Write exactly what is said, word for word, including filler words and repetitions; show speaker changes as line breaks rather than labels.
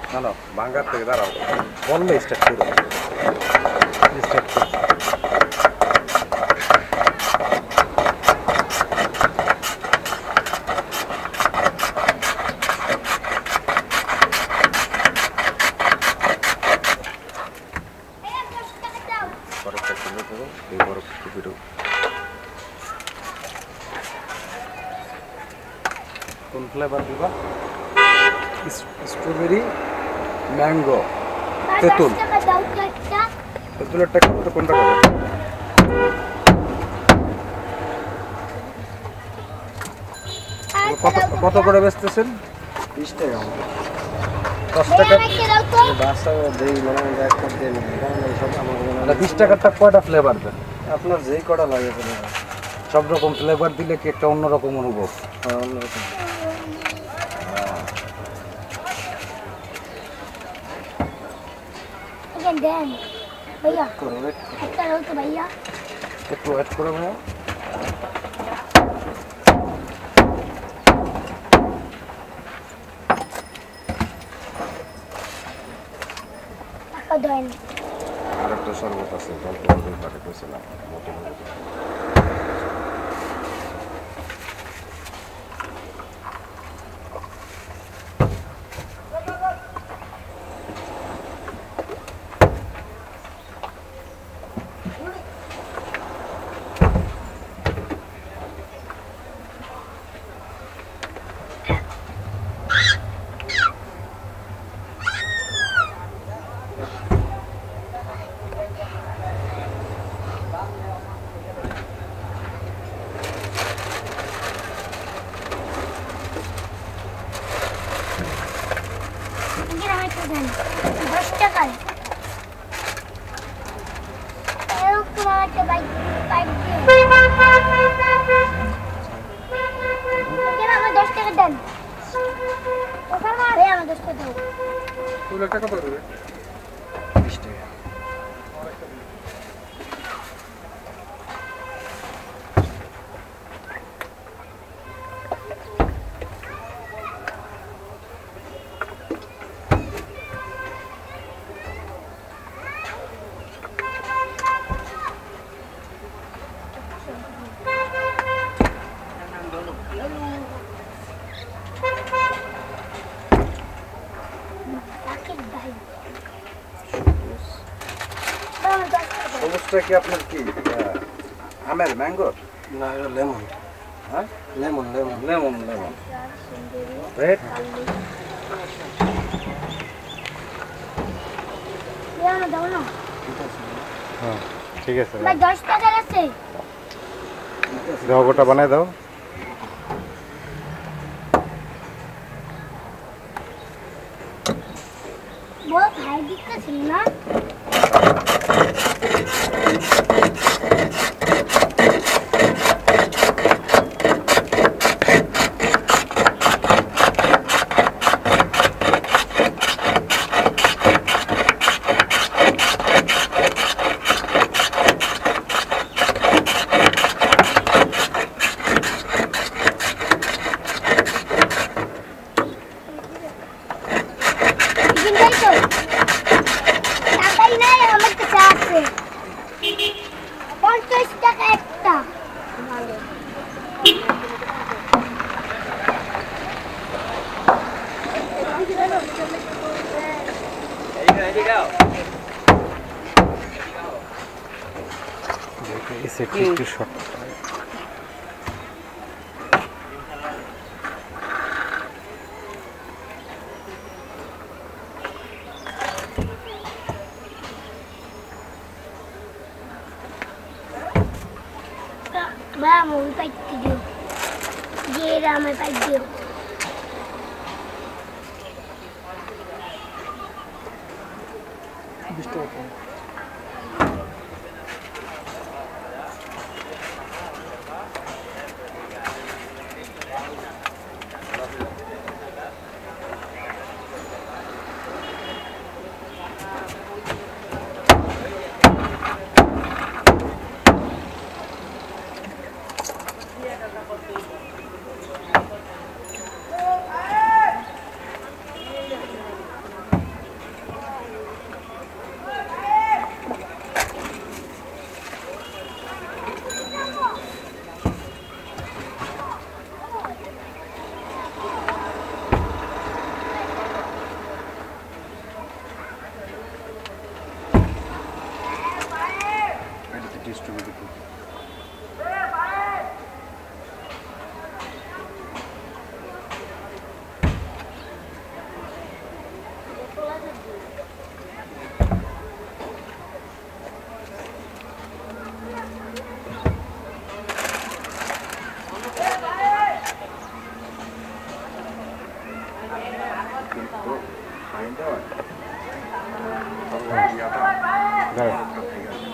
না না ভাঙ্গার থেকে দাঁড়াও বললে স্টার্ট করো স্টার্ট করো কোন ফ্লেভার দিবা স্ট্রবেরি ম্যাঙ্গো তেঁতুল তেঁতুলের টাকা কত কোনটা খাবে কত কত করে বেচতেছেন বিশ টাকা দশ টাকা বিশ টাকারটা কয়টা ফ্লেভার দেন আপনার যেই কটা লাগে সব রকম ফ্লেভার দিলে কি একটা অন্যরকম অনুভব অন্যরকম
देन भैया একটা দাও তো ভাইয়া
একটু অ্যাড করে ভাইয়া
টাকা দেন
আর একটা শরবত আছে গল্প করে পাঠিয়ে কইছিলাম মোটে মোটে
দশ টাকায় এরকম একটা বাইক বাইক দিয়ে আমার দশ টাকা দেন ওখানে আমার দশ টাকা দাও
তুই টাকা কত দেবে বিশ টাকা সবুজটা কি আপনার কি আমের ম্যাঙ্গো না এটা লেমন হ্যাঁ lemon lemon lemon lemon red
ইয়ানো দাও না
হ্যাঁ ঠিক আছে
ভাই দশ টাকা আছে
দাও গোটা বানাই দাও
বল ভাই দিতেছিল না
একটু short
Vamos, vai te digo. Gira, mas vai digo.
Estou কিন্তু ফাইন দেওয়া ইয়াটা
গায়ে
ঠিক আছে